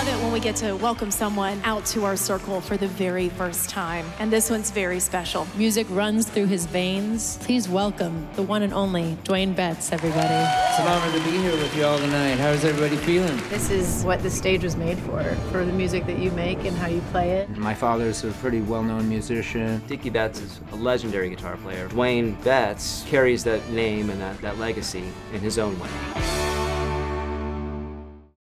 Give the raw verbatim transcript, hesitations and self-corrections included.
love it when we get to welcome someone out to our circle for the very first time. And this one's very special. Music runs through his veins. Please welcome the one and only Duane Betts, everybody. It's an honor to be here with you all tonight. How's everybody feeling? This is what the stage was made for, for the music that you make and how you play it. My father's a pretty well-known musician. Dickie Betts is a legendary guitar player. Duane Betts carries that name and that, that legacy in his own way.